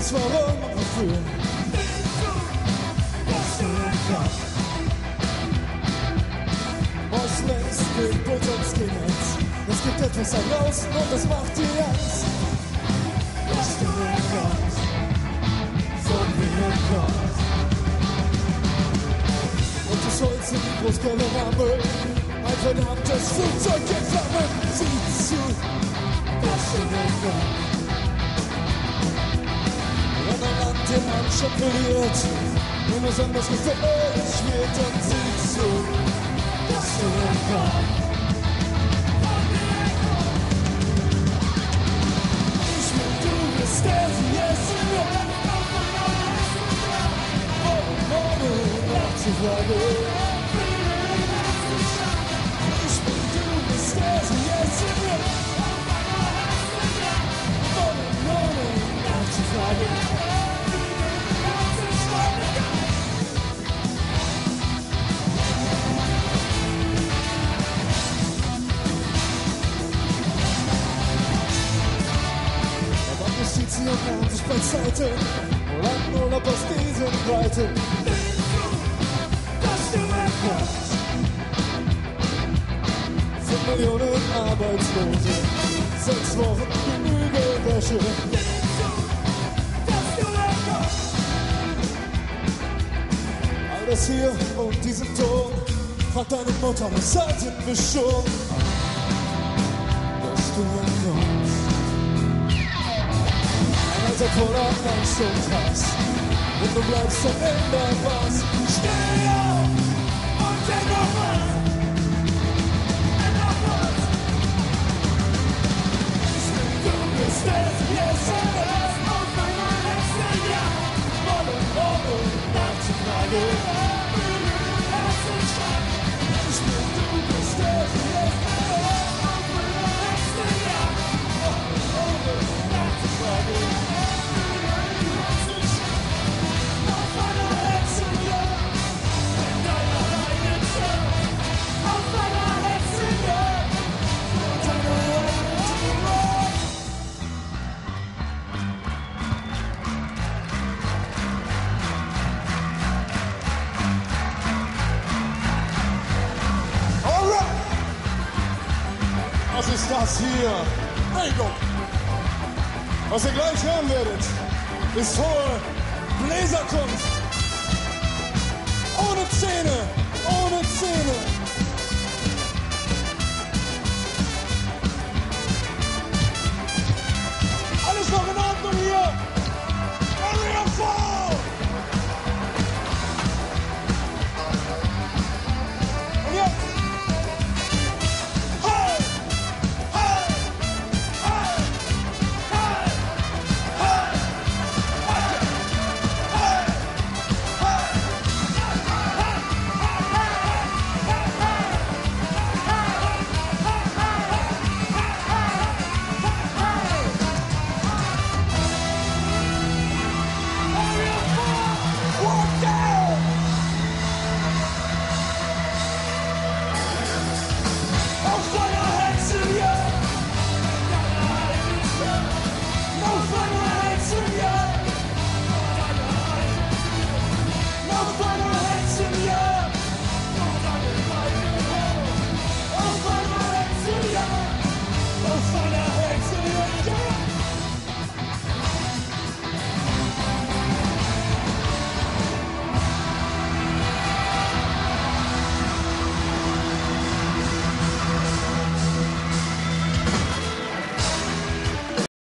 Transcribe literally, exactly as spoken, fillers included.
uns warum und wofür. Was du im Kopf. Was längst den Buttons Skinheads. Es gibt etwas da draußen und das macht dir Angst. Was du im Kopf. Von mir im Kopf. Und das Holz in die Großkeller war Müll. Ein verdammtes Flugzeug in Flammen. Sieh zu. Was du im Kopf. Wenn ein Land den Anschub verliert und es anders gefährlich wird, dann siehst du, dass du entkommst. Ich will, du bist der, sie ist in mir. Morgen, morgen, Nacht zu fragen. Ich will, du bist der, sie ist in mir. Morgen, morgen, Nacht zu fragen. Sieht sie und nahm sich beiseite und landen Urlaub aus diesen Breiten. Dass du entkommst. Fünf Millionen Arbeitslose, sechs Wochen genügend Wäsche. Dass du entkommst. All das hier und diesen Ton, frag deine Mutter, was halten wir schon? Dass du entkommst. Alter voller Angst und Hass. Und du bleibst am Ende was. Steh auf und denk auf was. Denk auf was. Ich will, du bist es, yes, und das auf meiner letzten Jahr. Morgen, morgen, Nacht zu fragen. Ich will, du bist es, yes, und das auf meiner letzten Jahr. Morgen, morgen, Nacht zu fragen. Was ist das hier? Bingo! Was ihr gleich hören werdet, ist hohe Bläserkunst.